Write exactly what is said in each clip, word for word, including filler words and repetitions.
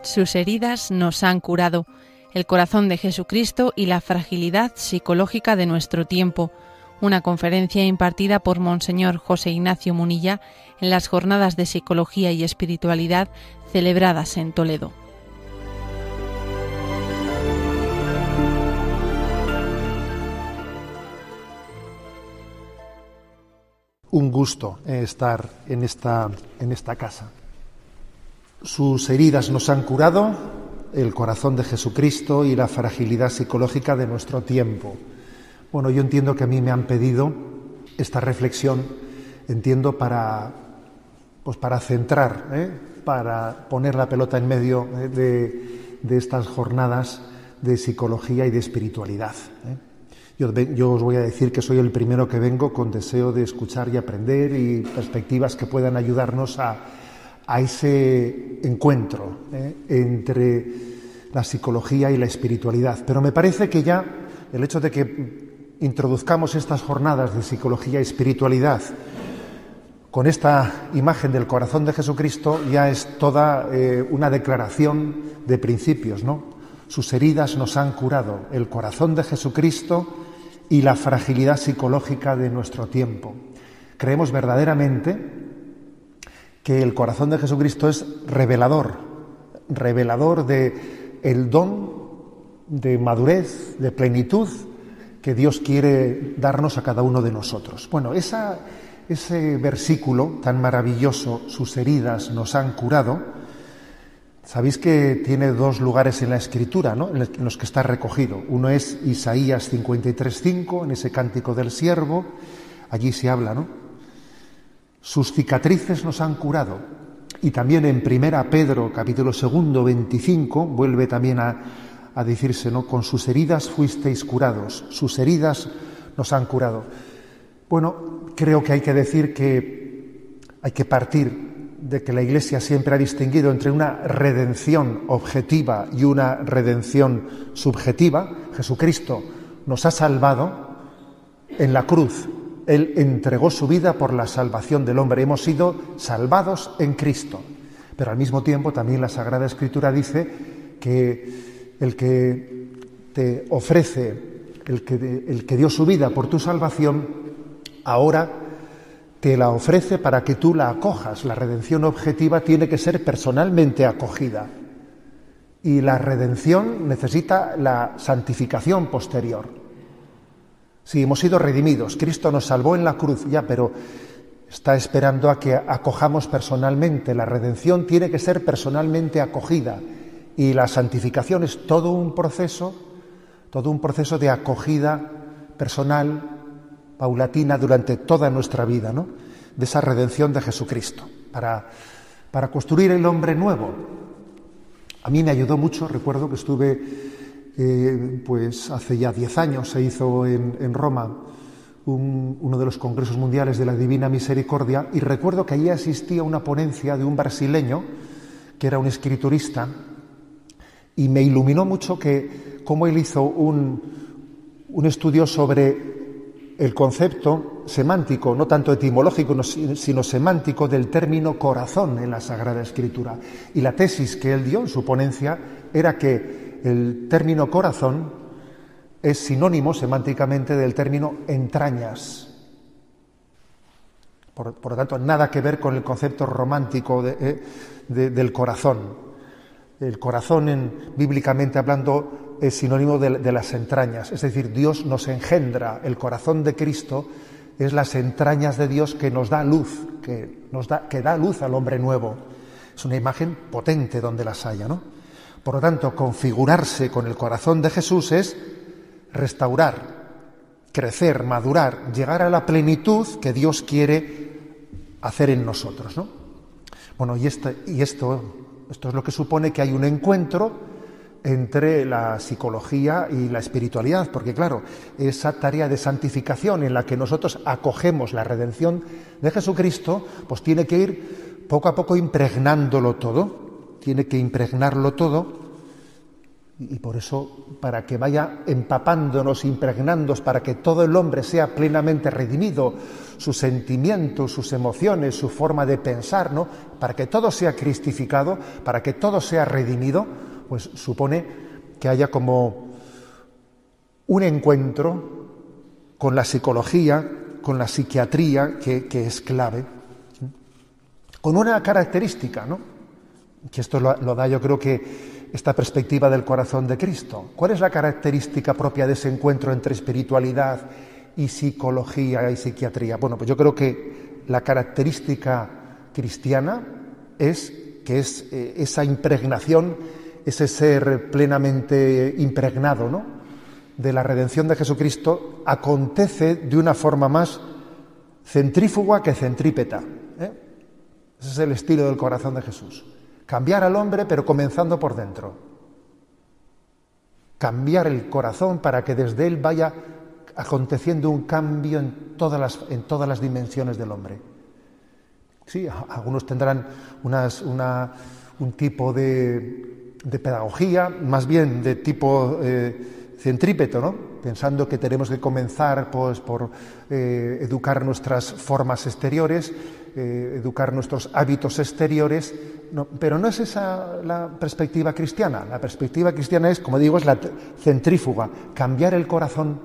Sus heridas nos han curado, el corazón de Jesucristo y la fragilidad psicológica de nuestro tiempo. Una conferencia impartida por Monseñor José Ignacio Munilla en las Jornadas de Psicología y Espiritualidad celebradas en Toledo. Un gusto eh, estar en esta, en esta casa. Sus heridas nos han curado, el corazón de Jesucristo y la fragilidad psicológica de nuestro tiempo. Bueno, yo entiendo que a mí me han pedido esta reflexión, entiendo para, pues para centrar, ¿eh? para poner la pelota en medio ¿eh? de, de estas jornadas de psicología y de espiritualidad. ¿eh? Yo, yo os voy a decir que soy el primero que vengo con deseo de escuchar y aprender y perspectivas que puedan ayudarnos a, a ese encuentro ¿eh? entre la psicología y la espiritualidad. Pero me parece que ya el hecho de que introduzcamos estas jornadas de psicología y espiritualidad con esta imagen del corazón de Jesucristo ya es toda eh, una declaración de principios, ¿no? Sus heridas nos han curado, el corazón de Jesucristo y la fragilidad psicológica de nuestro tiempo. Creemos verdaderamente que el corazón de Jesucristo es revelador, revelador de el don de madurez, de plenitud que Dios quiere darnos a cada uno de nosotros. Bueno, esa, ese versículo tan maravilloso, sus heridas nos han curado, sabéis que tiene dos lugares en la Escritura, ¿no? en los que está recogido. Uno es Isaías cincuenta y tres cinco, en ese cántico del siervo, allí se habla, ¿no? Sus cicatrices nos han curado. Y también en Primera Pedro, capítulo segundo, veinticinco, vuelve también a, a decirse, ¿no? Con sus heridas fuisteis curados, sus heridas nos han curado. Bueno, creo que hay que decir que hay que partir de que la Iglesia siempre ha distinguido entre una redención objetiva y una redención subjetiva. Jesucristo nos ha salvado en la cruz. Él entregó su vida por la salvación del hombre. Hemos sido salvados en Cristo. Pero al mismo tiempo también la Sagrada Escritura dice que el que te ofrece, el que, el que dio su vida por tu salvación, ahora te la ofrece para que tú la acojas. La redención objetiva tiene que ser personalmente acogida. Y la redención necesita la santificación posterior. Sí, hemos sido redimidos. Cristo nos salvó en la cruz, ya, pero está esperando a que acojamos personalmente. La redención tiene que ser personalmente acogida. Y la santificación es todo un proceso, todo un proceso de acogida personal, paulatina durante toda nuestra vida, ¿no? De esa redención de Jesucristo, para, para construir el hombre nuevo. A mí me ayudó mucho, recuerdo que estuve, eh, pues hace ya diez años, se hizo en, en Roma un, uno de los congresos mundiales de la Divina Misericordia, y recuerdo que allí asistía una ponencia de un brasileño, que era un escriturista, y me iluminó mucho que cómo él hizo un, un estudio sobre el concepto semántico, no tanto etimológico, sino semántico del término corazón en la Sagrada Escritura. Y la tesis que él dio en su ponencia era que el término corazón es sinónimo semánticamente del término entrañas. Por, por lo tanto, nada que ver con el concepto romántico de, eh, de, del corazón. El corazón, en, bíblicamente hablando, es sinónimo de, de las entrañas. Es decir, Dios nos engendra. El corazón de Cristo es las entrañas de Dios que nos da luz, que, nos da, que da luz al hombre nuevo. Es una imagen potente donde las haya, ¿no? Por lo tanto, configurarse con el corazón de Jesús es restaurar, crecer, madurar, llegar a la plenitud que Dios quiere hacer en nosotros, ¿no? Bueno, y, este, y esto... Esto es lo que supone que hay un encuentro entre la psicología y la espiritualidad, porque claro, esa tarea de santificación en la que nosotros acogemos la redención de Jesucristo, pues tiene que ir poco a poco impregnándolo todo, tiene que impregnarlo todo, Y por eso, para que vaya empapándonos, impregnándonos, para que todo el hombre sea plenamente redimido, sus sentimientos, sus emociones, su forma de pensar, ¿no? Para que todo sea cristificado, para que todo sea redimido, pues supone que haya como un encuentro con la psicología, con la psiquiatría, que, que es clave, con una característica, ¿no? Que esto lo, lo da, yo creo que esta perspectiva del corazón de Cristo. ¿Cuál es la característica propia de ese encuentro entre espiritualidad y psicología y psiquiatría? Bueno, pues yo creo que la característica cristiana es que es eh, esa impregnación, ese ser plenamente impregnado, ¿no?, de la redención de Jesucristo, acontece de una forma más centrífuga que centrípeta, ¿eh? Ese es el estilo del corazón de Jesús. Cambiar al hombre, pero comenzando por dentro. Cambiar el corazón para que desde él vaya aconteciendo un cambio en todas las, en todas las dimensiones del hombre. Sí, algunos tendrán unas, una, un tipo de, de pedagogía, más bien de tipo eh, centrípeto, ¿no? Pensando que tenemos que comenzar pues, por eh, educar nuestras formas exteriores, eh, educar nuestros hábitos exteriores, no, pero no es esa la perspectiva cristiana. La perspectiva cristiana es, como digo, es la centrífuga, cambiar el corazón,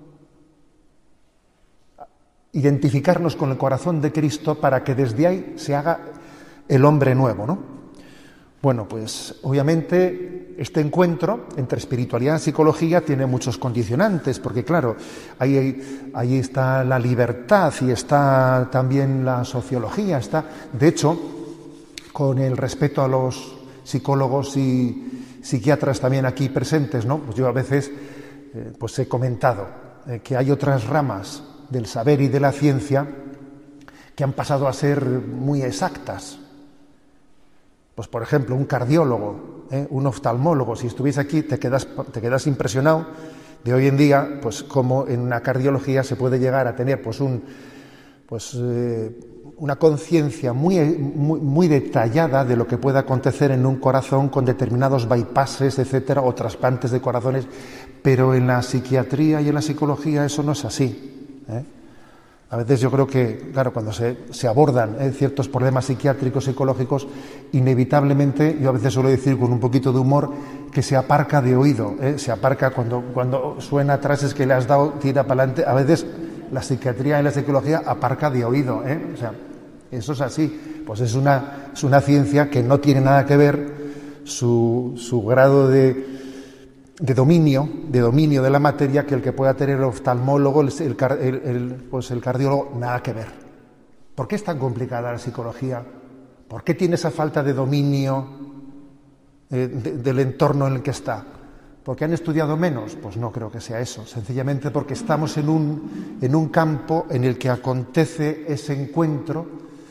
identificarnos con el corazón de Cristo para que desde ahí se haga el hombre nuevo, ¿no? Bueno, pues obviamente este encuentro entre espiritualidad y psicología tiene muchos condicionantes, porque claro, ahí, ahí está la libertad y está también la sociología, está, de hecho, con el respeto a los psicólogos y psiquiatras también aquí presentes, ¿no? Pues yo a veces eh, pues he comentado eh, que hay otras ramas del saber y de la ciencia que han pasado a ser muy exactas. Pues, por ejemplo, un cardiólogo, ¿eh? un oftalmólogo, si estuviese aquí te quedas, te quedas impresionado de hoy en día, pues cómo en una cardiología se puede llegar a tener pues un, pues, eh, una conciencia muy, muy, muy detallada de lo que puede acontecer en un corazón con determinados bypasses, etcétera, o trasplantes de corazones, pero en la psiquiatría y en la psicología eso no es así, ¿eh? A veces yo creo que, claro, cuando se, se abordan ¿eh? ciertos problemas psiquiátricos, psicológicos, inevitablemente, yo a veces suelo decir con un poquito de humor, que se aparca de oído, ¿eh? se aparca cuando, cuando suena atrás es que le has dado, tira para adelante. A veces la psiquiatría y la psicología aparca de oído, ¿eh? O sea, eso es así. Pues es una, es una ciencia que no tiene nada que ver su, su grado de... de dominio, de dominio de la materia que el que pueda tener el oftalmólogo, el, el, el, pues el cardiólogo, nada que ver. ¿Por qué es tan complicada la psicología? ¿Por qué tiene esa falta de dominio eh, de, del entorno en el que está? ¿Porque han estudiado menos? Pues no creo que sea eso, sencillamente porque estamos en un, en un campo en el que acontece ese encuentro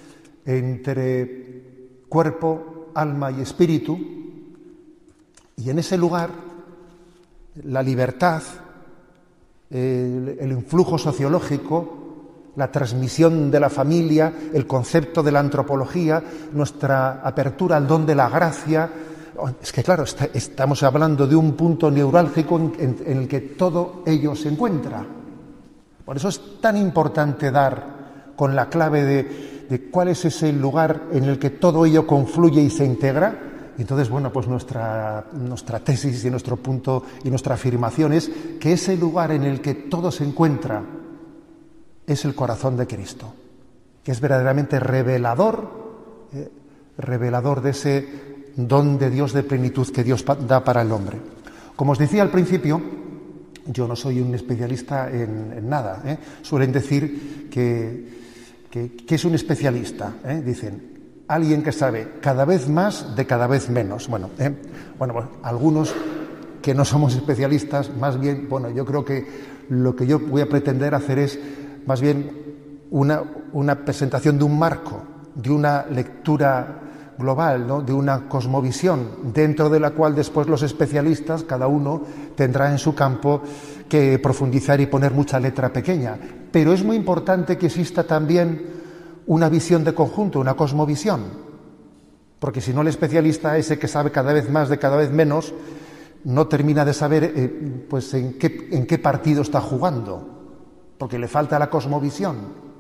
entre cuerpo, alma y espíritu, y en ese lugar la libertad, el, el influjo sociológico, la transmisión de la familia, el concepto de la antropología, nuestra apertura al don de la gracia. Es que claro, está, estamos hablando de un punto neurálgico en, en, en el que todo ello se encuentra. Por eso es tan importante dar con la clave de, de cuál es ese lugar en el que todo ello confluye y se integra. Entonces, bueno, pues nuestra, nuestra tesis y nuestro punto y nuestra afirmación es que ese lugar en el que todo se encuentra es el corazón de Cristo, que es verdaderamente revelador, eh, revelador de ese don de Dios de plenitud que Dios da para el hombre. Como os decía al principio, yo no soy un especialista en, en nada, ¿eh? Suelen decir que, que, que es un especialista, ¿eh? Dicen, alguien que sabe cada vez más de cada vez menos. Bueno, ¿eh? bueno, bueno, algunos que no somos especialistas, más bien, bueno, yo creo que lo que yo voy a pretender hacer es más bien una, una presentación de un marco, de una lectura global, ¿no? De una cosmovisión, dentro de la cual después los especialistas, cada uno tendrá en su campo que profundizar y poner mucha letra pequeña. Pero es muy importante que exista también una visión de conjunto, una cosmovisión, porque si no el especialista, ese que sabe cada vez más de cada vez menos, no termina de saber eh, pues en qué, en qué partido está jugando, porque le falta la cosmovisión.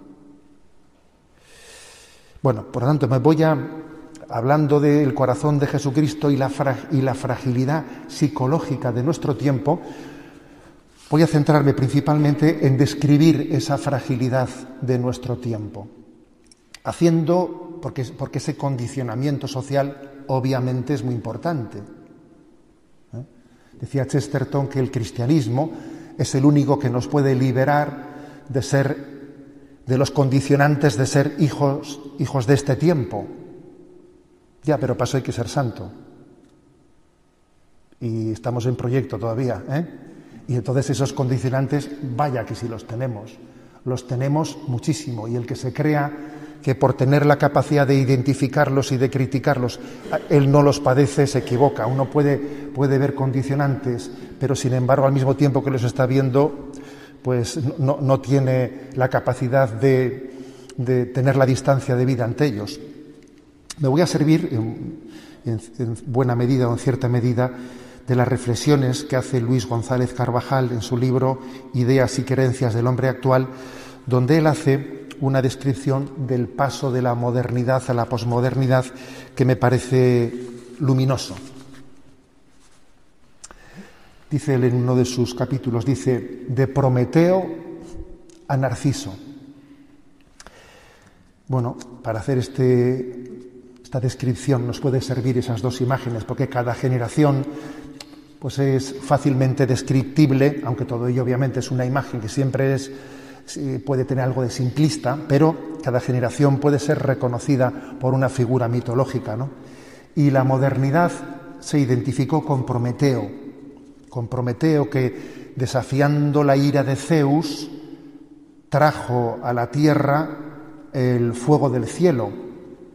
Bueno, por lo tanto, me voy a, hablando del corazón de Jesucristo y la, fra, y la fragilidad psicológica de nuestro tiempo, voy a centrarme principalmente en describir esa fragilidad de nuestro tiempo, haciendo, porque, porque ese condicionamiento social obviamente es muy importante. ¿Eh? Decía Chesterton que el cristianismo es el único que nos puede liberar de ser, de los condicionantes de ser hijos, hijos de este tiempo. Ya, pero para eso hay que ser santo. Y estamos en proyecto todavía, ¿eh? Y entonces esos condicionantes, vaya que sí los tenemos. Los tenemos muchísimo. Y el que se crea que por tener la capacidad de identificarlos y de criticarlos, él no los padece, se equivoca. Uno puede, puede ver condicionantes, pero sin embargo, al mismo tiempo que los está viendo, pues no, no tiene la capacidad de, de tener la distancia debida ante ellos. Me voy a servir, en, en, en buena medida o en cierta medida, de las reflexiones que hace Luis González Carvajal en su libro Ideas y creencias del hombre actual, donde él hace una descripción del paso de la modernidad a la posmodernidad que me parece luminoso. Dice él en uno de sus capítulos, dice, de Prometeo a Narciso. Bueno, para hacer este, esta descripción nos puede servir esas dos imágenes, porque cada generación pues es fácilmente descriptible, aunque todo ello obviamente es una imagen que siempre es, puede tener algo de simplista, pero cada generación puede ser reconocida por una figura mitológica, ¿no? Y la modernidad se identificó con Prometeo, con Prometeo que, desafiando la ira de Zeus, trajo a la tierra el fuego del cielo,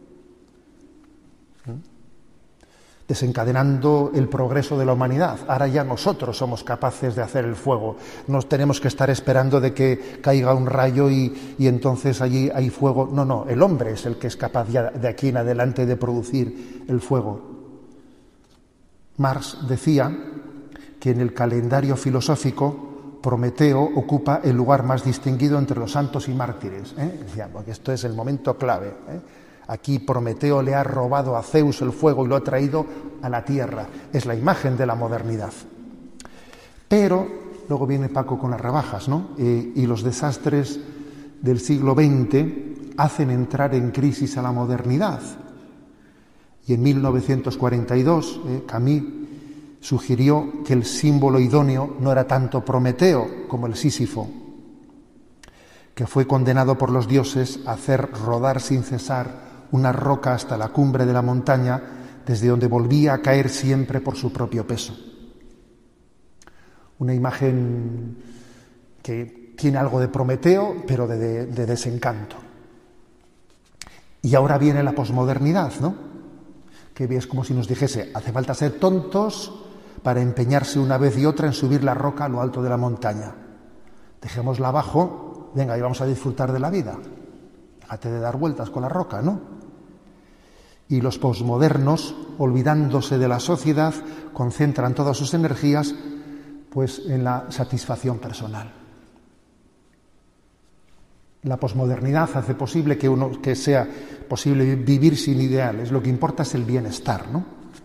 desencadenando el progreso de la humanidad. Ahora ya nosotros somos capaces de hacer el fuego. No tenemos que estar esperando de que caiga un rayo y, y entonces allí hay fuego. No, no, el hombre es el que es capaz ya de aquí en adelante de producir el fuego. Marx decía que en el calendario filosófico Prometeo ocupa el lugar más distinguido entre los santos y mártires. ¿eh? Decía, porque esto es el momento clave. ¿eh? Aquí Prometeo le ha robado a Zeus el fuego y lo ha traído a la tierra. Es la imagen de la modernidad. Pero luego viene Paco con las rebajas, ¿no? Eh, y los desastres del siglo veinte hacen entrar en crisis a la modernidad. Y en mil novecientos cuarenta y dos, eh, Camus sugirió que el símbolo idóneo no era tanto Prometeo como el Sísifo, que fue condenado por los dioses a hacer rodar sin cesar una roca hasta la cumbre de la montaña, desde donde volvía a caer siempre por su propio peso. Una imagen que tiene algo de Prometeo, pero de, de, de desencanto. Y ahora viene la posmodernidad, ¿no? Que es como si nos dijese, hace falta ser tontos para empeñarse una vez y otra en subir la roca a lo alto de la montaña. Dejémosla abajo, venga, y vamos a disfrutar de la vida. Déjate de dar vueltas con la roca, ¿no? Y los posmodernos, olvidándose de la sociedad, concentran todas sus energías pues en la satisfacción personal. La posmodernidad hace posible que uno que sea posible vivir sin ideales. Lo que importa es el bienestar, ¿no?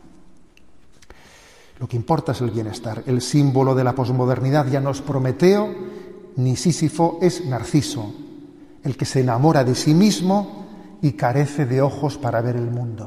Lo que importa es el bienestar. El símbolo de la posmodernidad ya no es Prometeo ni Sísifo, es Narciso, el que se enamora de sí mismo y carece de ojos para ver el mundo.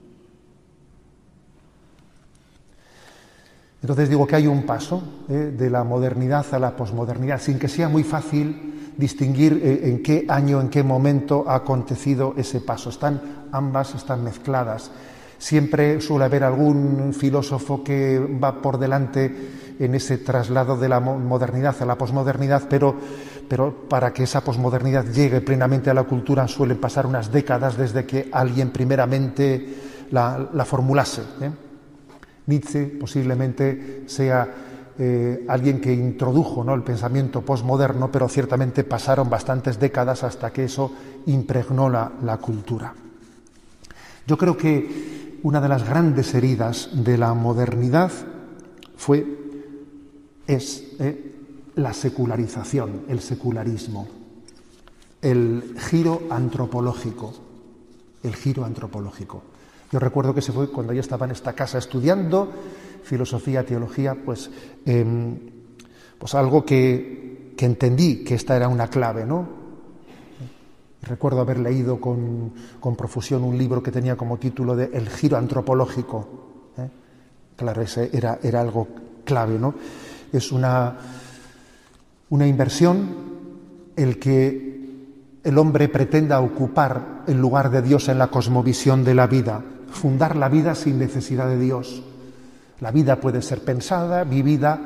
Entonces digo que hay un paso eh, de la modernidad a la posmodernidad, sin que sea muy fácil distinguir eh, en qué año, en qué momento ha acontecido ese paso. Están ambas, están mezcladas. Siempre suele haber algún filósofo que va por delante en ese traslado de la modernidad a la posmodernidad, pero, pero para que esa posmodernidad llegue plenamente a la cultura suelen pasar unas décadas desde que alguien primeramente la, la formulase. ¿eh? Nietzsche posiblemente sea eh, alguien que introdujo, ¿no?, el pensamiento posmoderno, pero ciertamente pasaron bastantes décadas hasta que eso impregnó la, la cultura. Yo creo que una de las grandes heridas de la modernidad fue, es eh, la secularización, el secularismo, el giro antropológico, el giro antropológico. Yo recuerdo que se fue cuando yo estaba en esta casa estudiando filosofía, teología, pues, eh, pues algo que, que entendí que esta era una clave, ¿no? Recuerdo haber leído con, con profusión un libro que tenía como título de El giro antropológico. ¿eh? Claro, ese era, era algo clave, ¿no? Es una, una inversión el que el hombre pretenda ocupar el lugar de Dios en la cosmovisión de la vida, fundar la vida sin necesidad de Dios. La vida puede ser pensada, vivida,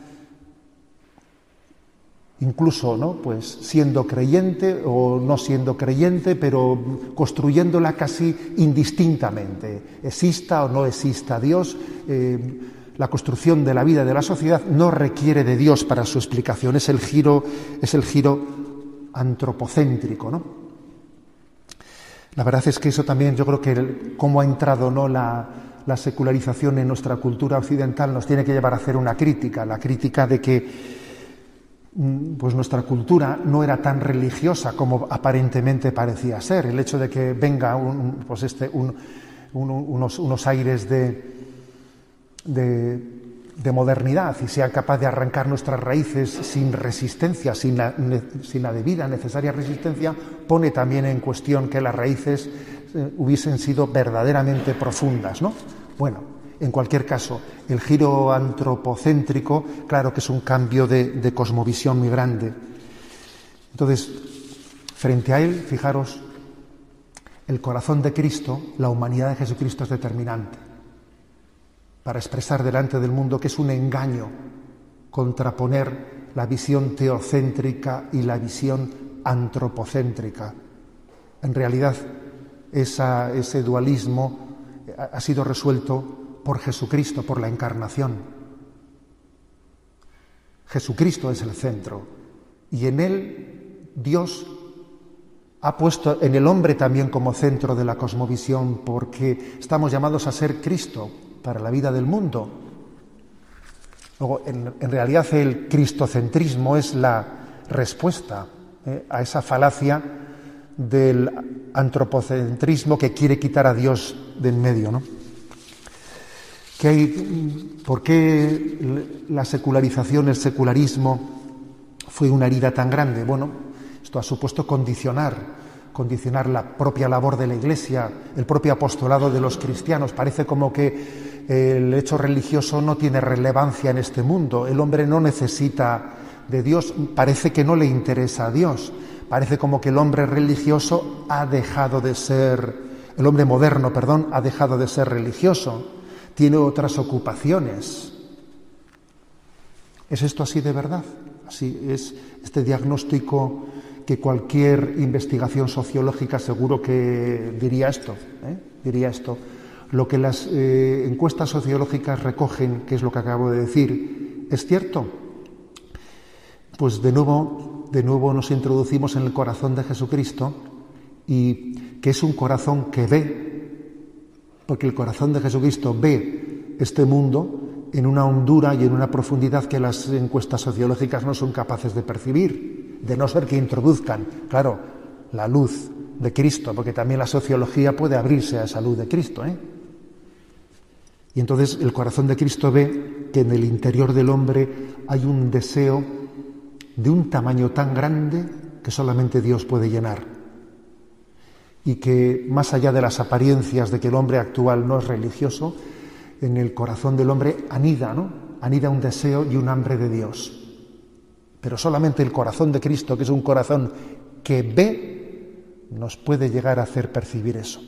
incluso, ¿no?, pues siendo creyente o no siendo creyente, pero construyéndola casi indistintamente. Exista o no exista Dios, eh, la construcción de la vida de la sociedad no requiere de Dios para su explicación. Es el giro, es el giro antropocéntrico, ¿no? La verdad es que eso también, yo creo que el, cómo ha entrado, ¿no?, la, la secularización en nuestra cultura occidental nos tiene que llevar a hacer una crítica, la crítica de que pues nuestra cultura no era tan religiosa como aparentemente parecía ser. El hecho de que venga un, pues este, un, un, unos, unos aires de, de, de modernidad y sea capaz de arrancar nuestras raíces sin resistencia, sin la, sin la debida necesaria resistencia, pone también en cuestión que las raíces eh, hubiesen sido verdaderamente profundas, ¿no? Bueno, en cualquier caso, el giro antropocéntrico, claro que es un cambio de, de cosmovisión muy grande. Entonces, frente a él, fijaros, el corazón de Cristo, la humanidad de Jesucristo es determinante para expresar delante del mundo que es un engaño contraponer la visión teocéntrica y la visión antropocéntrica. En realidad, esa, ese dualismo ha, ha sido resuelto por Jesucristo, por la encarnación. Jesucristo es el centro y en él Dios ha puesto en el hombre también como centro de la cosmovisión, porque estamos llamados a ser Cristo para la vida del mundo. Luego, en, en realidad el cristocentrismo es la respuesta eh, a esa falacia del antropocentrismo que quiere quitar a Dios de en medio, ¿no? ¿Qué hay, ¿Por qué la secularización, el secularismo fue una herida tan grande? Bueno, esto ha supuesto condicionar, condicionar la propia labor de la Iglesia, el propio apostolado de los cristianos. Parece como que el hecho religioso no tiene relevancia en este mundo. El hombre no necesita de Dios, parece que no le interesa a Dios. Parece como que el hombre religioso ha dejado de ser, el hombre moderno, perdón, ha dejado de ser religioso. Tiene otras ocupaciones. ¿Es esto así de verdad? Así es este diagnóstico que cualquier investigación sociológica seguro que diría esto, ¿eh? diría esto. Lo que las eh, encuestas sociológicas recogen, que es lo que acabo de decir, ¿es cierto? Pues de nuevo, de nuevo nos introducimos en el corazón de Jesucristo, y que es un corazón que ve, porque el corazón de Jesucristo ve este mundo en una hondura y en una profundidad que las encuestas sociológicas no son capaces de percibir, de no ser que introduzcan, claro, la luz de Cristo, porque también la sociología puede abrirse a esa luz de Cristo, ¿eh? Y entonces el corazón de Cristo ve que en el interior del hombre hay un deseo de un tamaño tan grande que solamente Dios puede llenar. Y que más allá de las apariencias de que el hombre actual no es religioso, en el corazón del hombre anida, ¿no? Anida un deseo y un hambre de Dios. Pero solamente el corazón de Cristo, que es un corazón que ve, nos puede llegar a hacer percibir eso.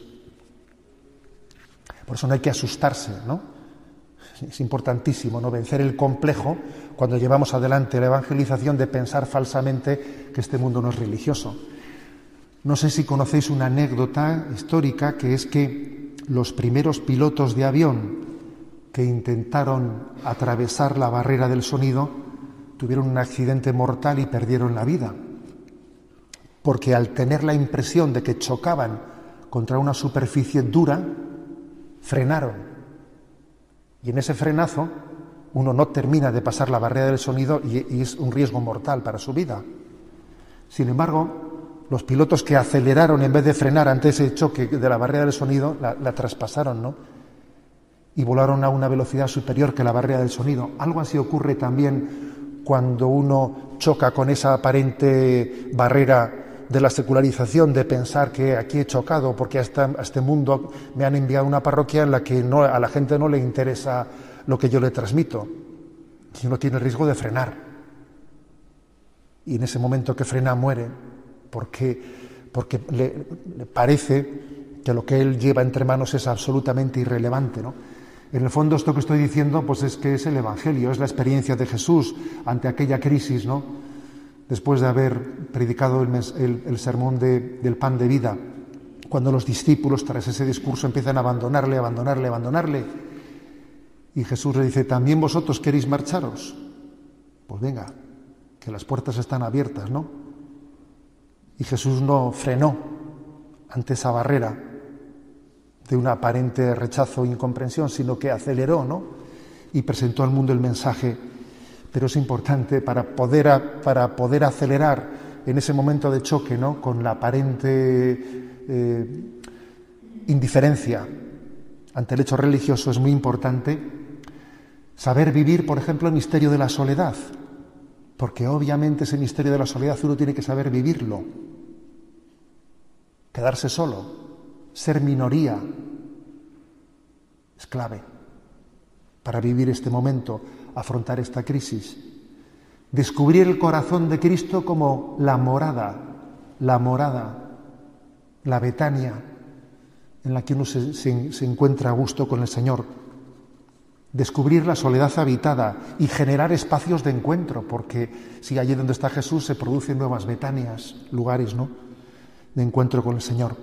Por eso no hay que asustarse, ¿no? Es importantísimo, ¿no?, vencer el complejo cuando llevamos adelante la evangelización de pensar falsamente que este mundo no es religioso. No sé si conocéis una anécdota histórica, que es que los primeros pilotos de avión que intentaron atravesar la barrera del sonido tuvieron un accidente mortal y perdieron la vida, porque al tener la impresión de que chocaban contra una superficie dura, frenaron. Y en ese frenazo Uno no termina de pasar la barrera del sonido y, y es un riesgo mortal para su vida. Sin embargo, los pilotos que aceleraron en vez de frenar ante ese choque de la barrera del sonido, la, la traspasaron, ¿no? Y volaron a una velocidad superior que la barrera del sonido. Algo así ocurre también cuando uno choca con esa aparente barrera de la secularización, de pensar que aquí he chocado porque a, esta, a este mundo me han enviado una parroquia en la que no, a la gente no le interesa lo que yo le transmito. Y uno tiene el riesgo de frenar. Y en ese momento que frena muere, porque, porque le, le parece que lo que él lleva entre manos es absolutamente irrelevante, ¿no? En el fondo esto que estoy diciendo pues es que es el Evangelio, es la experiencia de Jesús ante aquella crisis, ¿no? Después de haber predicado el, el, el sermón de, del pan de vida, cuando los discípulos tras ese discurso empiezan a abandonarle, abandonarle, abandonarle, y Jesús le dice, ¿también vosotros queréis marcharos? Pues venga, que las puertas están abiertas, ¿no? Y Jesús no frenó ante esa barrera de un aparente rechazo e incomprensión, sino que aceleró, ¿no? Y presentó al mundo el mensaje. Pero es importante para poder, a, para poder acelerar en ese momento de choque, ¿no? Con la aparente eh, indiferencia ante el hecho religioso, es muy importante saber vivir, por ejemplo, el misterio de la soledad, porque obviamente ese misterio de la soledad uno tiene que saber vivirlo, quedarse solo, ser minoría, es clave para vivir este momento, afrontar esta crisis. Descubrir el corazón de Cristo como la morada, la morada, la Betania, en la que uno se, se, se encuentra a gusto con el Señor. Descubrir la soledad habitada y generar espacios de encuentro, porque si allí donde está Jesús se producen nuevas Betanias, lugares, ¿no?, de encuentro con el Señor.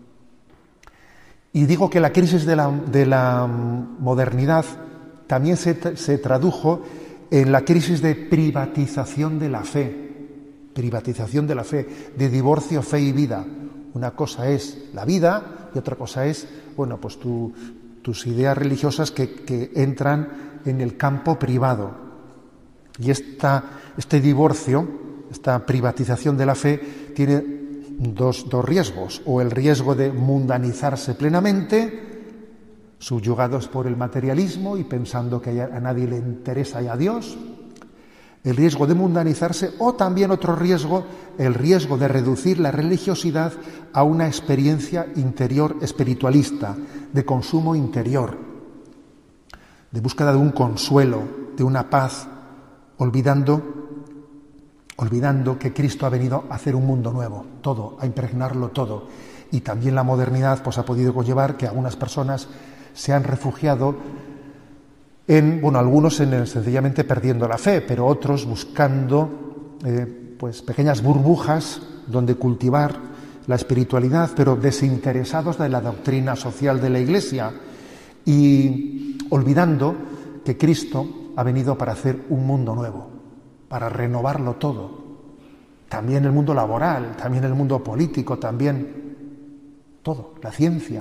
Y digo que la crisis de la, de la modernidad también se, se tradujo en la crisis de privatización de la fe, privatización de la fe, de divorcio fe y vida. Una cosa es la vida y otra cosa es, bueno, pues tu, tus ideas religiosas que, que entran en el campo privado. Y esta, este divorcio, esta privatización de la fe, tiene dos, dos riesgos. O el riesgo de mundanizarse plenamente, subyugados por el materialismo y pensando que a nadie le interesa y a Dios, el riesgo de mundanizarse, o también otro riesgo, el riesgo de reducir la religiosidad a una experiencia interior espiritualista, de consumo interior, de búsqueda de un consuelo, de una paz, olvidando, olvidando que Cristo ha venido a hacer un mundo nuevo, todo, a impregnarlo todo. Y también la modernidad pues, ha podido conllevar que algunas personas se han refugiado en, bueno, algunos en el, sencillamente perdiendo la fe, pero otros buscando eh, pues pequeñas burbujas donde cultivar la espiritualidad, pero desinteresados de la doctrina social de la Iglesia y olvidando que Cristo ha venido para hacer un mundo nuevo, para renovarlo todo, también el mundo laboral, también el mundo político, también todo, la ciencia.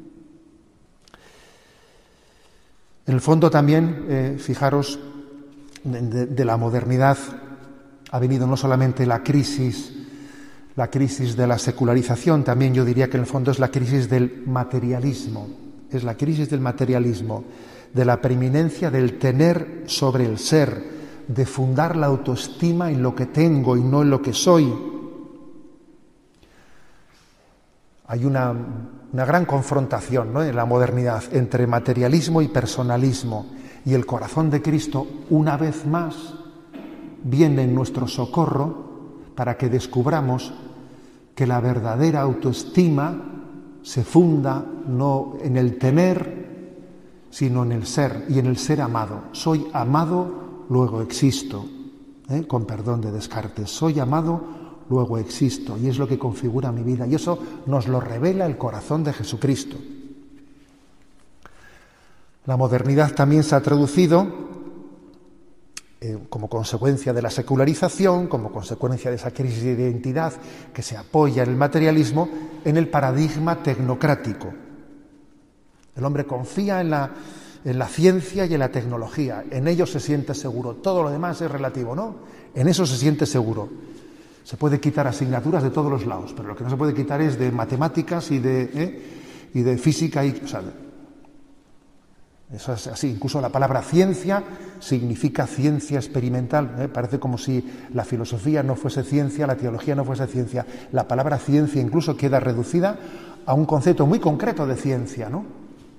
En el fondo también, eh, fijaros, de, de la modernidad ha venido no solamente la crisis, la crisis de la secularización, también yo diría que en el fondo es la crisis del materialismo, es la crisis del materialismo, de la preeminencia del tener sobre el ser, de fundar la autoestima en lo que tengo y no en lo que soy. Hay una, una gran confrontación, ¿no?, en la modernidad entre materialismo y personalismo, y el corazón de Cristo, una vez más, viene en nuestro socorro para que descubramos que la verdadera autoestima se funda no en el tener, sino en el ser, y en el ser amado. Soy amado, luego existo, ¿eh? Con perdón de Descartes. Soy amado, luego existo, y es lo que configura mi vida, y eso nos lo revela el corazón de Jesucristo. La modernidad también se ha traducido, eh, como consecuencia de la secularización, como consecuencia de esa crisis de identidad que se apoya en el materialismo, en el paradigma tecnocrático. El hombre confía en la, en la ciencia y en la tecnología. En ello se siente seguro. Todo lo demás es relativo, ¿no? En eso se siente seguro. Se puede quitar asignaturas de todos los lados, pero lo que no se puede quitar es de matemáticas y de, ¿eh? y de física. Y, o sea, eso es así. Incluso la palabra ciencia significa ciencia experimental. ¿eh? Parece como si la filosofía no fuese ciencia, la teología no fuese ciencia. La palabra ciencia incluso queda reducida a un concepto muy concreto de ciencia, ¿no?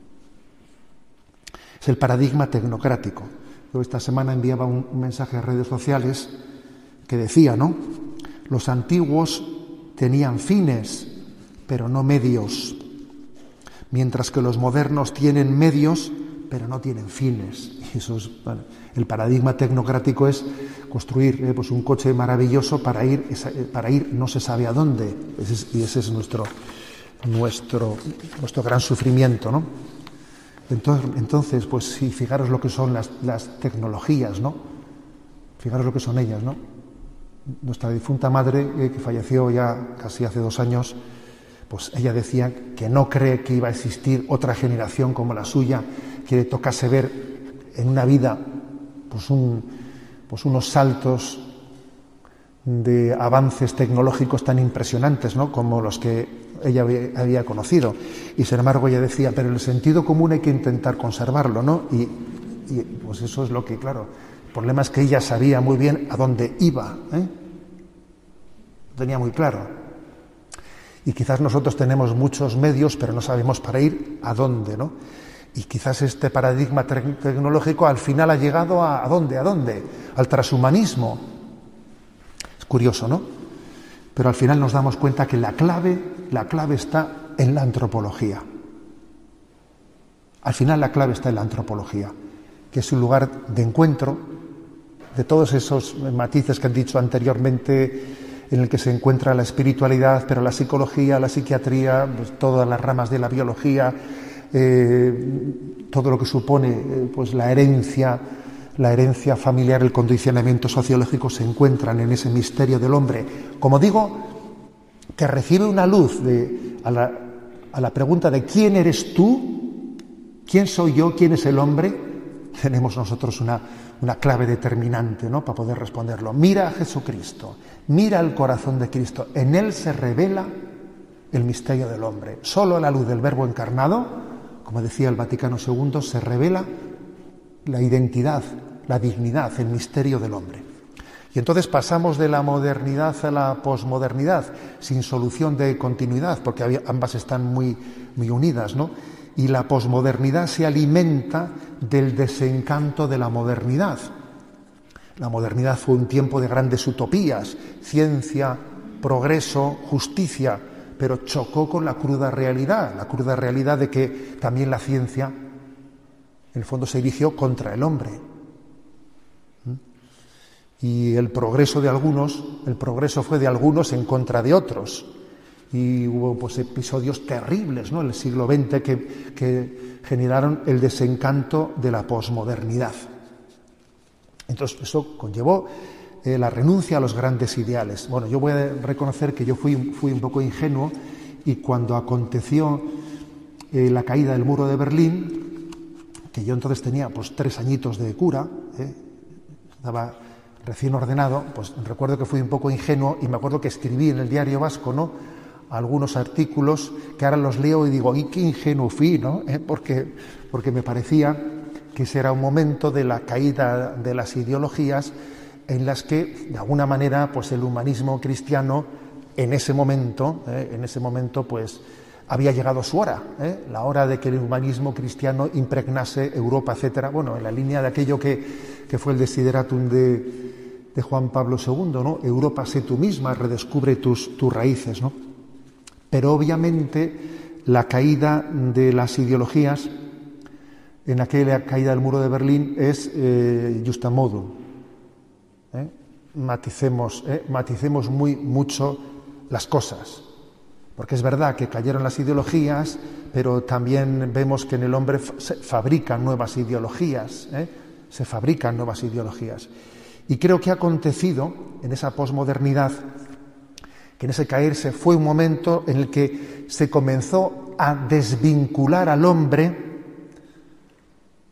Es el paradigma tecnocrático. Yo esta semana enviaba un, un mensaje a redes sociales que decía, ¿no? Los antiguos tenían fines, pero no medios, mientras que los modernos tienen medios, pero no tienen fines. Y eso es, bueno, el paradigma tecnocrático es construir eh, pues un coche maravilloso para ir, para ir no se sabe a dónde. Ese es, y ese es nuestro, nuestro, nuestro gran sufrimiento, ¿no? Entonces, entonces, pues sí, fijaros lo que son las, las tecnologías, ¿no? Fijaros lo que son ellas, ¿no? Nuestra difunta madre, eh, que falleció ya casi hace dos años, pues ella decía que no cree que iba a existir otra generación como la suya, que le tocase ver en una vida pues, un, pues unos saltos de avances tecnológicos tan impresionantes, ¿no? Como los que ella había, había conocido. Y sin embargo ella decía, pero el sentido común hay que intentar conservarlo, ¿no? Y, y pues eso es lo que, claro, el problema es que ella sabía muy bien a dónde iba, ¿eh? Lo tenía muy claro. Y quizás nosotros tenemos muchos medios, pero no sabemos para ir a dónde, ¿no? Y quizás este paradigma te- tecnológico al final ha llegado a, ¿a dónde? ¿A dónde? Al transhumanismo. Es curioso, ¿no? Pero al final nos damos cuenta que la clave, la clave está en la antropología. Al final la clave está en la antropología, que es un lugar de encuentro de todos esos matices que han dicho anteriormente, en el que se encuentra la espiritualidad, pero la psicología, la psiquiatría, pues todas las ramas de la biología, eh, todo lo que supone eh, pues la herencia, la herencia familiar, el condicionamiento sociológico, se encuentran en ese misterio del hombre. Como digo, que recibe una luz de, a, la, a la pregunta de ¿quién eres tú? ¿Quién soy yo? ¿Quién es el hombre? Tenemos nosotros una, una clave determinante, ¿no?, para poder responderlo. Mira a Jesucristo, mira el corazón de Cristo. En él se revela el misterio del hombre. Solo a la luz del Verbo encarnado, como decía el Vaticano segundo, se revela la identidad, la dignidad, el misterio del hombre. Y entonces pasamos de la modernidad a la posmodernidad, sin solución de continuidad, porque ambas están muy, muy unidas, ¿no? Y la posmodernidad se alimenta del desencanto de la modernidad. La modernidad fue un tiempo de grandes utopías, ciencia, progreso, justicia, pero chocó con la cruda realidad, la cruda realidad de que también la ciencia, en el fondo, se erigió contra el hombre. Y el progreso de algunos, el progreso fue de algunos en contra de otros. Y hubo pues episodios terribles, ¿no?, en el siglo veinte que, que generaron el desencanto de la posmodernidad. Entonces eso conllevó eh, la renuncia a los grandes ideales. Bueno, yo voy a reconocer que yo fui, fui un poco ingenuo, y cuando aconteció eh, la caída del muro de Berlín, que yo entonces tenía pues tres añitos de cura, ¿eh? estaba recién ordenado, pues recuerdo que fui un poco ingenuo y me acuerdo que escribí en el Diario Vasco, ¿no?, algunos artículos que ahora los leo y digo, ¡y qué ingenuo fui!, ¿no? ¿Eh? Porque, porque me parecía que ese era un momento de la caída de las ideologías en las que, de alguna manera, pues el humanismo cristiano, en ese momento, ¿eh? en ese momento, pues había llegado su hora, ¿eh? la hora de que el humanismo cristiano impregnase Europa, etcétera. Bueno, en la línea de aquello que, que fue el desideratum de, de Juan Pablo segundo, ¿no? Europa, sé tú misma, redescubre tus, tus raíces, ¿no? Pero obviamente la caída de las ideologías, en aquella caída del muro de Berlín, es eh, justa modo. ¿eh? Maticemos, eh, maticemos muy mucho las cosas. Porque es verdad que cayeron las ideologías, pero también vemos que en el hombre se fabrican nuevas ideologías, ¿eh? se fabrican nuevas ideologías. Y creo que ha acontecido en esa posmodernidad, que en ese caerse fue un momento en el que se comenzó a desvincular al hombre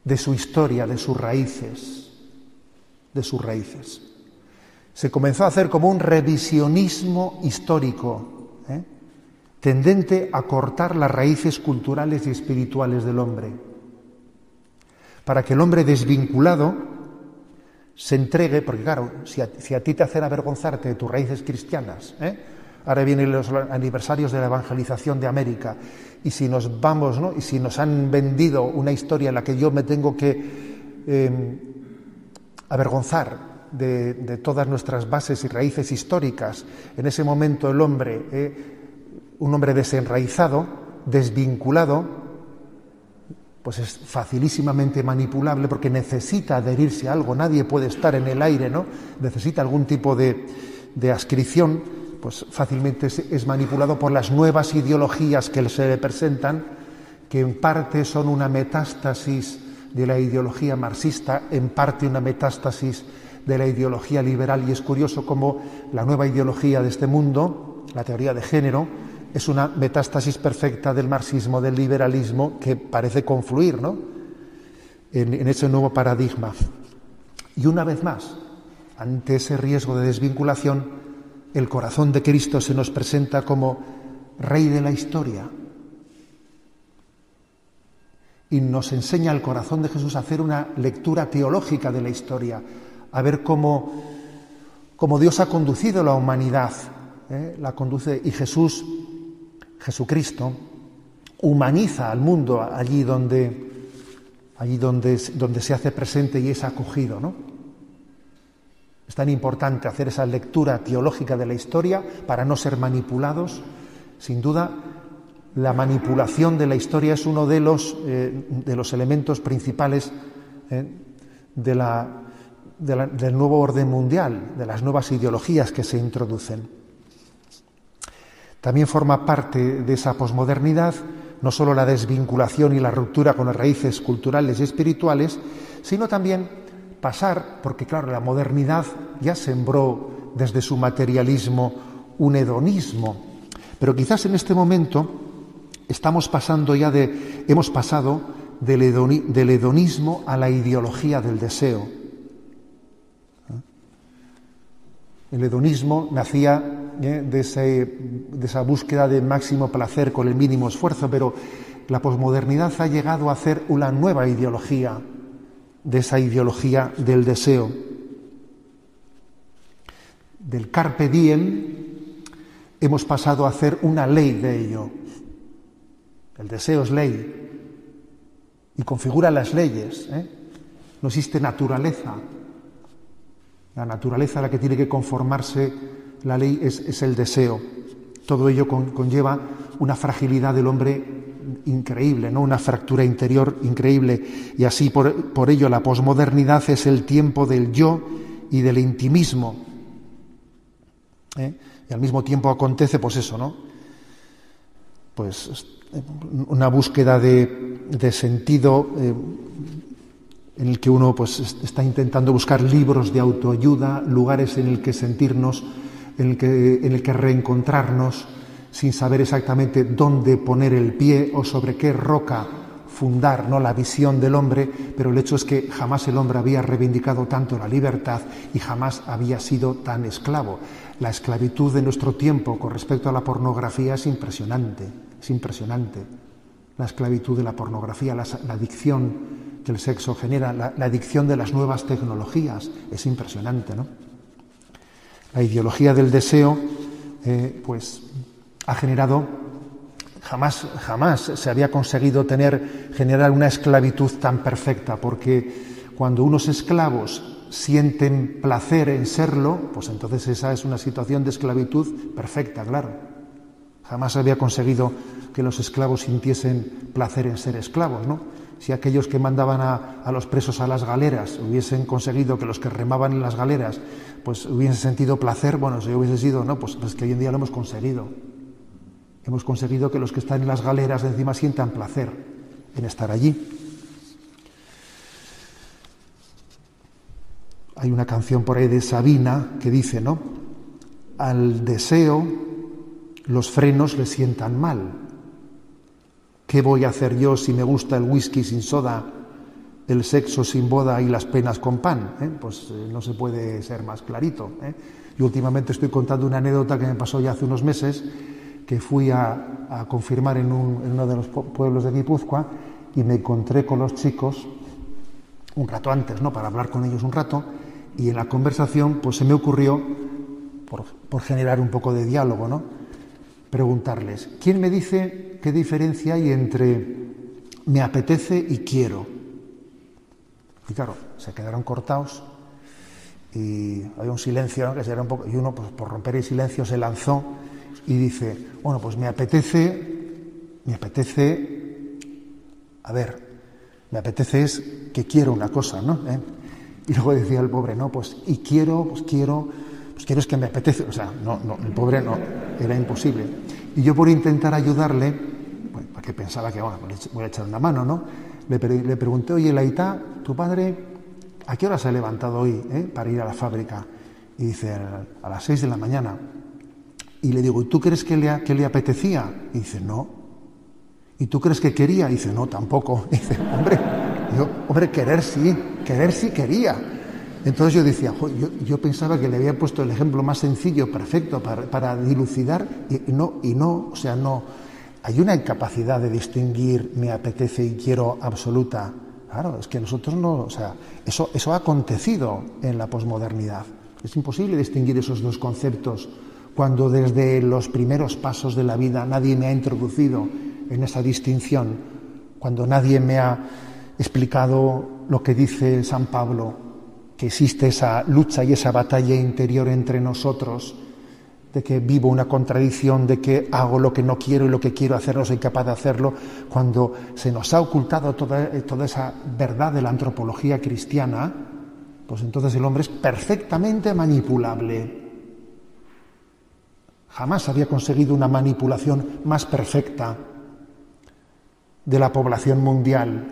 de su historia, de sus raíces, de sus raíces. Se comenzó a hacer como un revisionismo histórico, ¿eh? tendente a cortar las raíces culturales y espirituales del hombre, para que el hombre desvinculado se entregue, porque claro, si a, si a ti te hacen avergonzarte de tus raíces cristianas, ¿eh? ahora vienen los aniversarios de la evangelización de América, y si nos vamos, ¿no? y si nos han vendido una historia en la que yo me tengo que eh, avergonzar de, de todas nuestras bases y raíces históricas, en ese momento el hombre, eh, un hombre desenraizado, desvinculado, pues es facilísimamente manipulable porque necesita adherirse a algo, nadie puede estar en el aire, ¿no? Necesita algún tipo de, de adscripción, pues fácilmente es, es manipulado por las nuevas ideologías que se le presentan, que en parte son una metástasis de la ideología marxista, en parte una metástasis de la ideología liberal, y es curioso cómo la nueva ideología de este mundo, la teoría de género, es una metástasis perfecta del marxismo, del liberalismo, que parece confluir, ¿no? en, en ese nuevo paradigma. Y una vez más, ante ese riesgo de desvinculación, el corazón de Cristo se nos presenta como Rey de la historia. Y nos enseña el corazón de Jesús a hacer una lectura teológica de la historia, a ver cómo, cómo Dios ha conducido la humanidad, ¿eh? la conduce, y Jesús, Jesucristo, humaniza al mundo allí donde, allí donde, donde se hace presente y es acogido, ¿no? Es tan importante hacer esa lectura teológica de la historia para no ser manipulados. Sin duda, la manipulación de la historia es uno de los, eh, de los elementos principales eh, de la, de la, del nuevo orden mundial, de las nuevas ideologías que se introducen. También forma parte de esa posmodernidad no solo la desvinculación y la ruptura con las raíces culturales y espirituales, sino también pasar, porque claro, la modernidad ya sembró desde su materialismo un hedonismo, pero quizás en este momento estamos pasando ya de, hemos pasado del, hedoni, del hedonismo a la ideología del deseo. El hedonismo nacía ¿eh? de, ese, de esa búsqueda de máximo placer con el mínimo esfuerzo, pero la posmodernidad ha llegado a hacer una nueva ideología, de esa ideología del deseo. Del carpe diem hemos pasado a hacer una ley de ello. El deseo es ley y configura las leyes, ¿eh? No existe naturaleza. La naturaleza a la que tiene que conformarse la ley es, es el deseo. Todo ello con, conlleva una fragilidad del hombre increíble, ¿no? Una fractura interior increíble, y así por, por ello la posmodernidad es el tiempo del yo y del intimismo, ¿eh? Y al mismo tiempo acontece pues eso, ¿no? Pues una búsqueda de, de sentido eh, en el que uno pues está intentando buscar libros de autoayuda, lugares en el que sentirnos, en el que, en el que reencontrarnos, sin saber exactamente dónde poner el pie o sobre qué roca fundar, ¿no?, la visión del hombre, pero el hecho es que jamás el hombre había reivindicado tanto la libertad y jamás había sido tan esclavo. La esclavitud de nuestro tiempo con respecto a la pornografía es impresionante, es impresionante. La esclavitud de la pornografía, la, la adicción que el sexo genera, la, la adicción de las nuevas tecnologías, es impresionante, ¿no? La ideología del deseo, eh, pues, ha generado, jamás, jamás se había conseguido tener, generar una esclavitud tan perfecta, porque cuando unos esclavos sienten placer en serlo, pues entonces esa es una situación de esclavitud perfecta, claro. Jamás se había conseguido que los esclavos sintiesen placer en ser esclavos, ¿no? Si aquellos que mandaban a, a los presos a las galeras hubiesen conseguido que los que remaban en las galeras pues hubiesen sentido placer, bueno, si hubiese sido, no, pues, pues que hoy en día lo hemos conseguido. Hemos conseguido que los que están en las galeras de encima sientan placer en estar allí. Hay una canción por ahí de Sabina que dice, ¿no? Al deseo los frenos le sientan mal. ¿Qué voy a hacer yo si me gusta el whisky sin soda el sexo sin boda y las penas con pan, ¿eh? Pues eh, no se puede ser más clarito, ¿eh? Yo últimamente estoy contando una anécdota que me pasó ya hace unos meses, que fui a, a confirmar en, un, en uno de los pueblos de Guipúzcoa y me encontré con los chicos un rato antes, ¿no?, para hablar con ellos un rato, y en la conversación pues se me ocurrió, por, por generar un poco de diálogo, ¿no?, preguntarles, ¿quién me dice qué diferencia hay entre me apetece y quiero? Y claro, se quedaron cortados y había un silencio, ¿no?, que era un poco, y uno, pues, por romper el silencio, se lanzó y dice, bueno, pues me apetece, me apetece, a ver, me apetece es que quiero una cosa, ¿no? ¿Eh? Y luego decía el pobre, no, pues, y quiero, pues quiero, pues quiero es que me apetece, o sea, no, no, el pobre no, era imposible. Y yo, por intentar ayudarle, bueno, porque pensaba que, bueno, pues voy a echar una mano, ¿no?, le, le pregunté, oye, Laitá, tu padre, ¿a qué hora se ha levantado hoy, eh, para ir a la fábrica? Y dice, a las seis de la mañana. Y le digo, ¿y tú crees que le, que le apetecía? Y dice, no. ¿Y tú crees que quería? Y dice, no, tampoco. Y dice, hombre, yo, hombre, querer sí, querer sí quería. Entonces yo decía, yo, yo pensaba que le había puesto el ejemplo más sencillo, perfecto, para, para dilucidar, y no, y no, o sea, no. Hay una incapacidad de distinguir me apetece y quiero absoluta. Claro, es que nosotros no, o sea, eso, eso ha acontecido en la posmodernidad. Es imposible distinguir esos dos conceptos cuando desde los primeros pasos de la vida nadie me ha introducido en esa distinción, cuando nadie me ha explicado lo que dice San Pablo, que existe esa lucha y esa batalla interior entre nosotros, de que vivo una contradicción, de que hago lo que no quiero y lo que quiero hacer no soy capaz de hacerlo, cuando se nos ha ocultado toda, toda esa verdad de la antropología cristiana, pues entonces el hombre es perfectamente manipulable. Jamás había conseguido una manipulación más perfecta de la población mundial,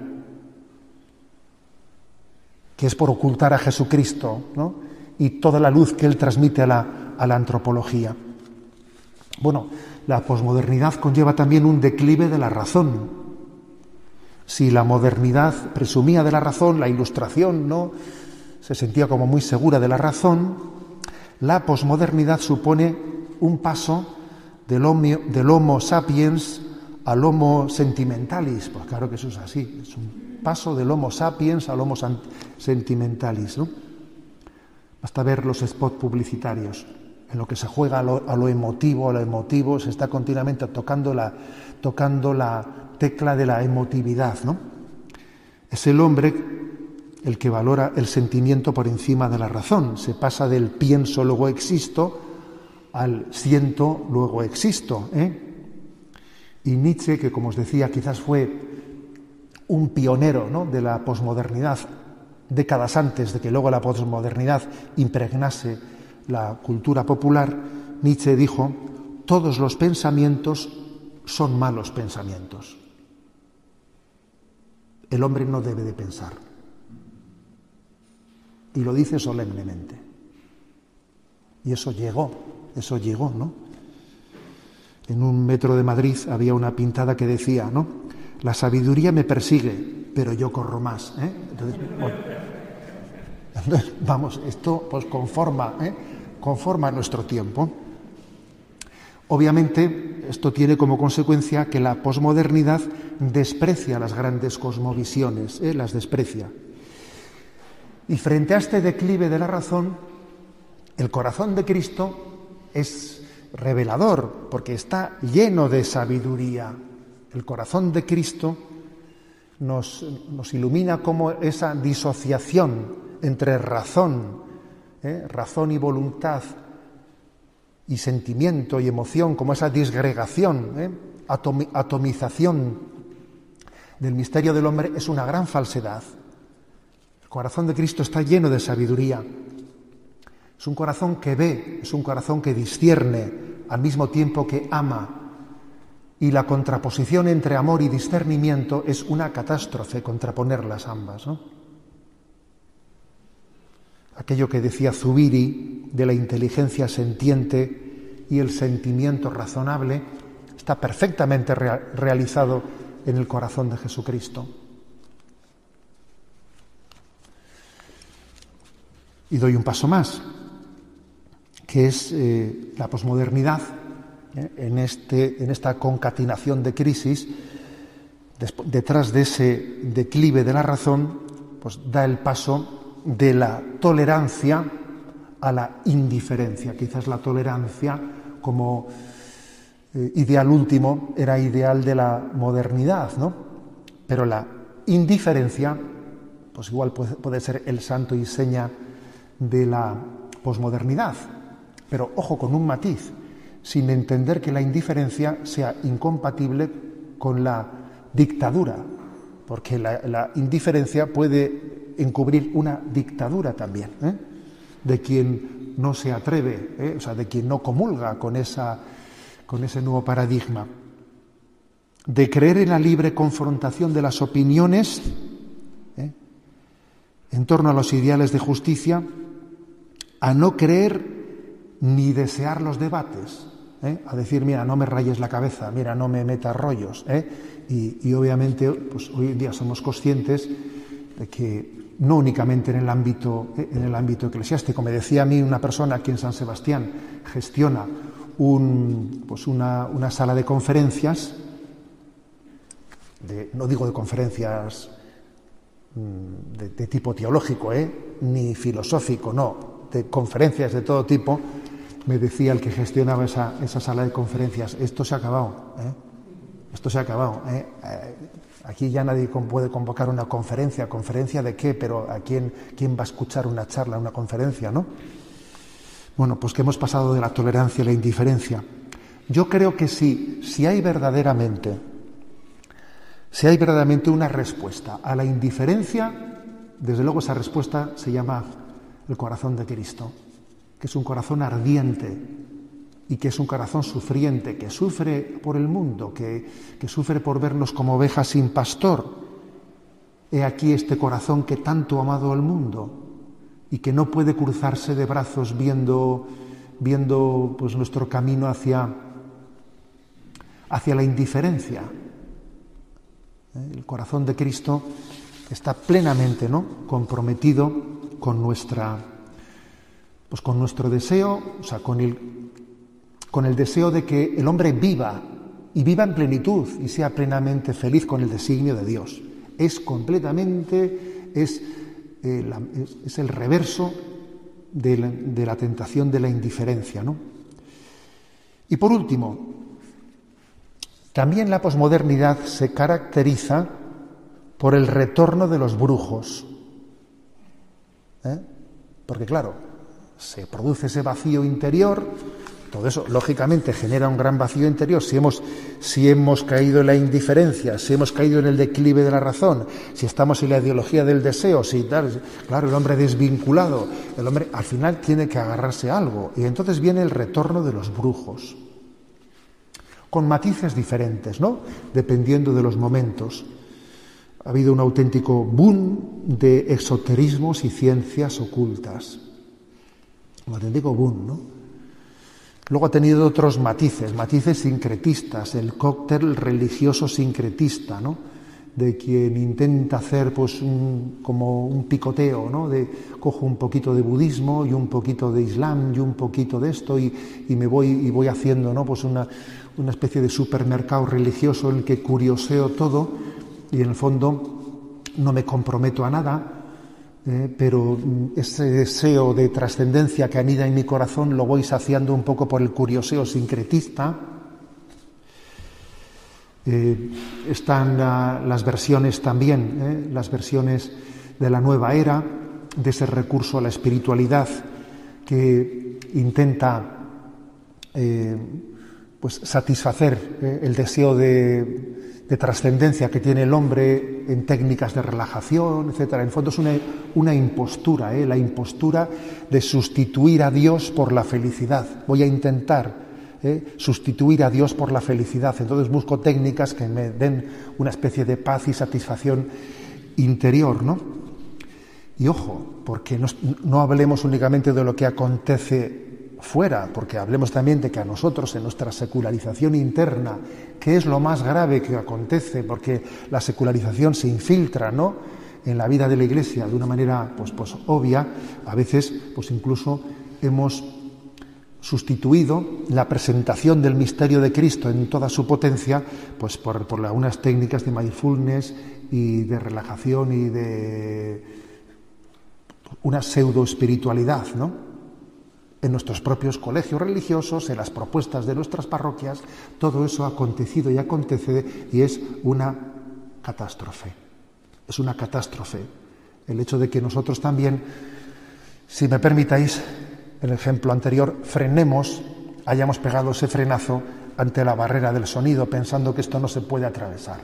que es por ocultar a Jesucristo, ¿no?, y toda la luz que él transmite a la, a la antropología. Bueno, la posmodernidad conlleva también un declive de la razón. Si la modernidad presumía de la razón, la Ilustración, ¿no?, se sentía como muy segura de la razón, la posmodernidad supone un paso del homo, del homo sapiens al homo sentimentalis. Pues claro que eso es así, es un paso del homo sapiens al homo sentimentalis, ¿no? Basta ver los spots publicitarios, en lo que se juega a lo, a lo emotivo, a lo emotivo, se está continuamente tocando la, tocando la tecla de la emotividad, ¿no? Es el hombre el que valora el sentimiento por encima de la razón, se pasa del pienso, luego existo, al siento, luego existo, ¿eh? Y Nietzsche, que como os decía, quizás fue un pionero, ¿no?, de la posmodernidad, décadas antes de que luego la posmodernidad impregnase la cultura popular, Nietzsche dijo, todos los pensamientos son malos pensamientos. El hombre no debe de pensar. Y lo dice solemnemente. Y eso llegó, eso llegó, ¿no? En un metro de Madrid había una pintada que decía, ¿no?, la sabiduría me persigue, pero yo corro más, ¿eh? Entonces, bueno, entonces, vamos, esto pues conforma, ¿eh? conforma nuestro tiempo. Obviamente, esto tiene como consecuencia que la posmodernidad desprecia las grandes cosmovisiones, ¿eh? las desprecia. Y frente a este declive de la razón, el corazón de Cristo es revelador, porque está lleno de sabiduría. El corazón de Cristo nos, nos ilumina como esa disociación entre razón, ¿eh? razón y voluntad, y sentimiento y emoción, como esa disgregación, ¿eh? Atomi- atomización del misterio del hombre, es una gran falsedad. El corazón de Cristo está lleno de sabiduría. Es un corazón que ve, es un corazón que discierne al mismo tiempo que ama. Y la contraposición entre amor y discernimiento es una catástrofe, contraponerlas ambas, ¿no? Aquello que decía Zubiri de la inteligencia sentiente y el sentimiento razonable está perfectamente rea- realizado en el corazón de Jesucristo. Y doy un paso más, que es eh, la posmodernidad, ¿eh? en, este, en esta concatenación de crisis, desp- detrás de ese declive de la razón, pues da el paso de la tolerancia a la indiferencia. Quizás la tolerancia como eh, ideal último era ideal de la modernidad, ¿no? Pero la indiferencia, pues igual puede, puede ser el santo y seña de la posmodernidad. Pero ojo, con un matiz, sin entender que la indiferencia sea incompatible con la dictadura, porque la, la indiferencia puede encubrir una dictadura también, ¿eh? de quien no se atreve, ¿eh? o sea, de quien no comulga con, esa, con ese nuevo paradigma. De creer en la libre confrontación de las opiniones ¿eh? en torno a los ideales de justicia, a no creer ni desear los debates, ¿eh? a decir, mira, no me rayes la cabeza, mira, no me metas rollos. ¿eh? Y, y obviamente, pues hoy en día somos conscientes de que no únicamente en el ámbito, ¿eh? en el ámbito eclesiástico. Me decía a mí una persona aquí en San Sebastián, gestiona un, pues una, una sala de conferencias, de, no digo de conferencias mmm, de, de tipo teológico, ¿eh? ni filosófico, no, de conferencias de todo tipo. Me decía el que gestionaba esa, esa sala de conferencias, esto se ha acabado, ¿eh? esto se ha acabado. ¿eh? Eh, aquí ya nadie puede convocar una conferencia, ¿conferencia de qué? Pero ¿a quién, quién va a escuchar una charla, una conferencia, no? Bueno, pues que hemos pasado de la tolerancia a la indiferencia. Yo creo que sí, si hay verdaderamente, si hay verdaderamente una respuesta a la indiferencia, desde luego esa respuesta se llama el corazón de Cristo, que es un corazón ardiente y que es un corazón sufriente, que sufre por el mundo, que, que sufre por vernos como ovejas sin pastor. He aquí este corazón que tanto ha amado al mundo y que no puede cruzarse de brazos viendo, viendo pues, nuestro camino hacia, hacia la indiferencia. El corazón de Cristo está plenamente, ¿no?, comprometido con nuestra, pues con nuestro deseo, o sea, con el, con el deseo de que el hombre viva y viva en plenitud y sea plenamente feliz con el designio de Dios. Es completamente, es, eh, la, es, es el reverso de la, de la tentación de la indiferencia, ¿no? Y por último, también la posmodernidad se caracteriza por el retorno de los brujos. ¿Eh? Porque claro, se produce ese vacío interior, todo eso lógicamente genera un gran vacío interior. Si hemos, si hemos caído en la indiferencia, si hemos caído en el declive de la razón, si estamos en la ideología del deseo, si tal, claro, el hombre desvinculado, el hombre al final tiene que agarrarse a algo, y entonces viene el retorno de los brujos, con matices diferentes, ¿no?, dependiendo de los momentos. Ha habido un auténtico boom de esoterismos y ciencias ocultas. Un auténtico boom, ¿no? Luego ha tenido otros matices, matices sincretistas, el cóctel religioso sincretista, ¿no?, de quien intenta hacer pues un, como un picoteo, ¿no?, de cojo un poquito de budismo y un poquito de islam y un poquito de esto y, y me voy y voy haciendo, ¿no?, pues una, una especie de supermercado religioso en el que curioseo todo y en el fondo no me comprometo a nada. Eh, pero ese deseo de trascendencia que anida en mi corazón lo voy saciando un poco por el curioseo sincretista. Eh, están uh, las versiones también, eh, las versiones de la nueva era, de ese recurso a la espiritualidad que intenta eh, pues satisfacer eh, el deseo de de trascendencia que tiene el hombre en técnicas de relajación, etcétera. En fondo es una, una impostura, ¿eh? la impostura de sustituir a Dios por la felicidad. Voy a intentar ¿eh? sustituir a Dios por la felicidad. Entonces busco técnicas que me den una especie de paz y satisfacción interior, ¿no? Y ojo, porque no, no hablemos únicamente de lo que acontece fuera, porque hablemos también de que a nosotros, en nuestra secularización interna, que es lo más grave que acontece, porque la secularización se infiltra, ¿no?, en la vida de la Iglesia de una manera pues, pues obvia, a veces pues incluso hemos sustituido la presentación del misterio de Cristo en toda su potencia pues por, por la, unas técnicas de mindfulness y de relajación y de una pseudo espiritualidad, ¿no? En nuestros propios colegios religiosos, en las propuestas de nuestras parroquias, todo eso ha acontecido y acontece y es una catástrofe. Es una catástrofe. El hecho de que nosotros también, si me permitáis, el ejemplo anterior, frenemos, hayamos pegado ese frenazo ante la barrera del sonido, pensando que esto no se puede atravesar.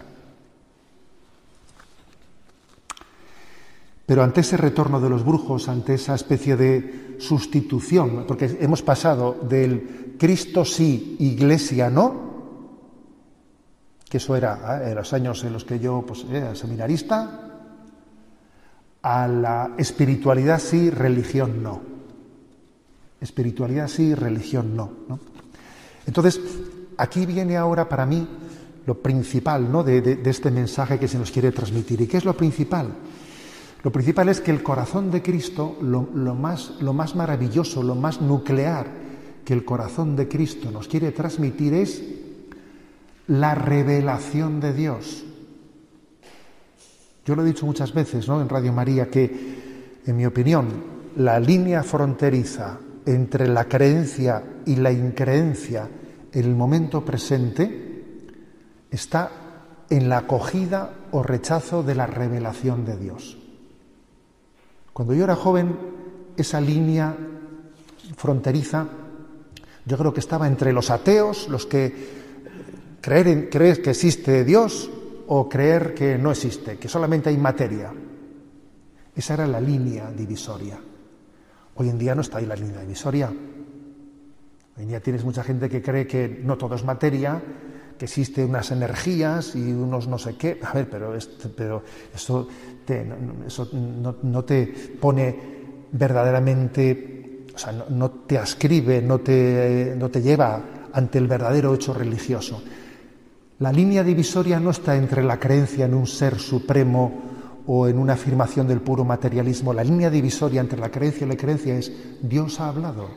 Pero ante ese retorno de los brujos, ante esa especie de sustitución, porque hemos pasado del Cristo sí, Iglesia no, que eso era ¿eh? en los años en los que yo pues, era seminarista, a la espiritualidad sí, religión no. Espiritualidad sí, religión no, ¿no? Entonces, aquí viene ahora para mí lo principal, ¿no? de, de, de este mensaje que se nos quiere transmitir. ¿Y qué es lo principal? Lo principal es que el corazón de Cristo, lo, lo, más, lo más maravilloso, lo más nuclear que el corazón de Cristo nos quiere transmitir es la revelación de Dios. Yo lo he dicho muchas veces, ¿no? en Radio María, que, en mi opinión, la línea fronteriza entre la creencia y la increencia en el momento presente está en la acogida o rechazo de la revelación de Dios. Cuando yo era joven, esa línea fronteriza, yo creo que estaba entre los ateos, los que creer, en, creer que existe Dios o creer que no existe, que solamente hay materia. Esa era la línea divisoria. Hoy en día no está ahí la línea divisoria. Hoy en día tienes mucha gente que cree que no todo es materia, que existen unas energías y unos no sé qué. A ver, pero, este, pero eso, te, no, eso no, no te pone verdaderamente, o sea, no, no te ascribe, no te, no te lleva ante el verdadero hecho religioso. La línea divisoria no está entre la creencia en un ser supremo o en una afirmación del puro materialismo. La línea divisoria entre la creencia y la creencia es Dios ha hablado.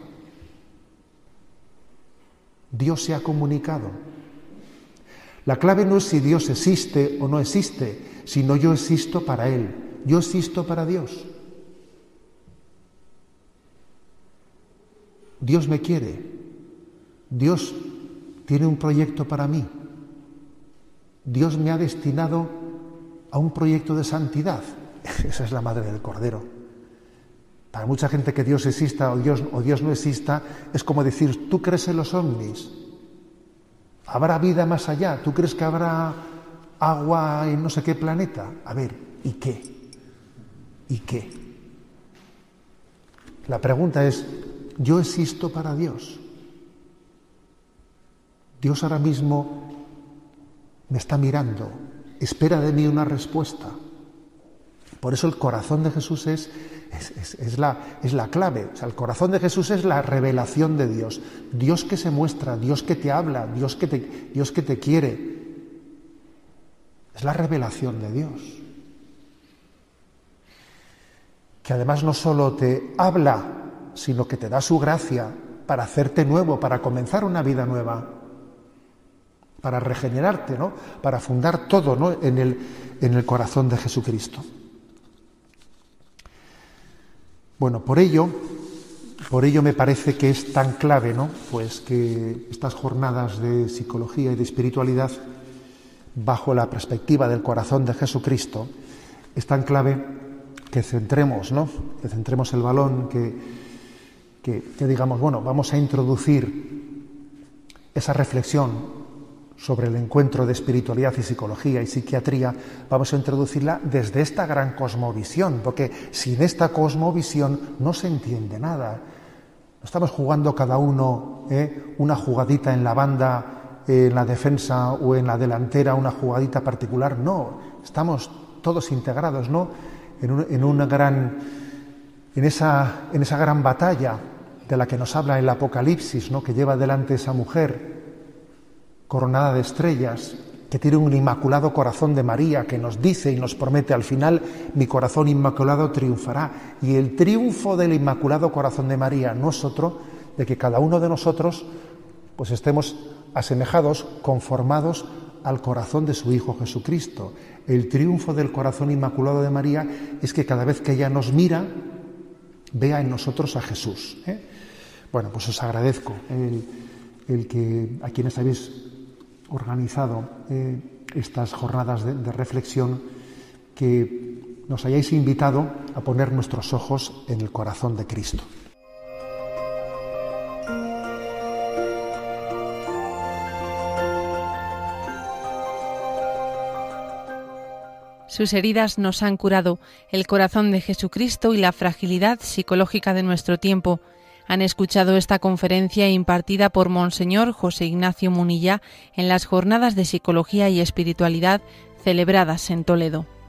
Dios se ha comunicado. La clave no es si Dios existe o no existe, sino yo existo para Él, yo existo para Dios. Dios me quiere, Dios tiene un proyecto para mí, Dios me ha destinado a un proyecto de santidad. Esa es la madre del Cordero. Para mucha gente que Dios exista o Dios, o Dios no exista, es como decir, ¿tú crees en los ovnis? ¿Habrá vida más allá? ¿Tú crees que habrá agua en no sé qué planeta? A ver, ¿y qué? ¿Y qué? La pregunta es, ¿yo existo para Dios? Dios ahora mismo me está mirando, espera de mí una respuesta. Por eso el corazón de Jesús es, es, es, es, la, es la clave. O sea, el corazón de Jesús es la revelación de Dios. Dios que se muestra, Dios que te habla, Dios que te, Dios que te quiere. Es la revelación de Dios. Que además no solo te habla, sino que te da su gracia para hacerte nuevo, para comenzar una vida nueva, para regenerarte, ¿no? Para fundar todo, ¿no? en el, en el corazón de Jesucristo. Bueno, por ello, por ello me parece que es tan clave, ¿no? Pues que estas jornadas de psicología y de espiritualidad, bajo la perspectiva del corazón de Jesucristo, es tan clave que centremos, ¿no? Que centremos el balón, que, que, que digamos, bueno, vamos a introducir esa reflexión sobre el encuentro de espiritualidad y psicología y psiquiatría, vamos a introducirla desde esta gran cosmovisión, porque sin esta cosmovisión no se entiende nada. No estamos jugando cada uno ¿eh? una jugadita en la banda, eh, en la defensa o en la delantera, una jugadita particular, no, estamos todos integrados, ¿no? En, un, en una gran, en esa, en esa gran batalla de la que nos habla el Apocalipsis, ¿no? Que lleva adelante esa mujer coronada de estrellas, que tiene un inmaculado corazón de María, que nos dice y nos promete al final: mi corazón inmaculado triunfará. Y el triunfo del inmaculado corazón de María no es otro de que cada uno de nosotros pues estemos asemejados, conformados al corazón de su Hijo Jesucristo. El triunfo del corazón inmaculado de María es que cada vez que ella nos mira, vea en nosotros a Jesús, ¿eh? Bueno, pues os agradezco el, el que a quienes habéis organizado eh, estas jornadas de, de reflexión, que nos hayáis invitado a poner nuestros ojos en el corazón de Cristo. Sus heridas nos han curado, el corazón de Jesucristo y la fragilidad psicológica de nuestro tiempo. Han escuchado esta conferencia impartida por Monseñor José Ignacio Munilla en las Jornadas de Psicología y Espiritualidad celebradas en Toledo.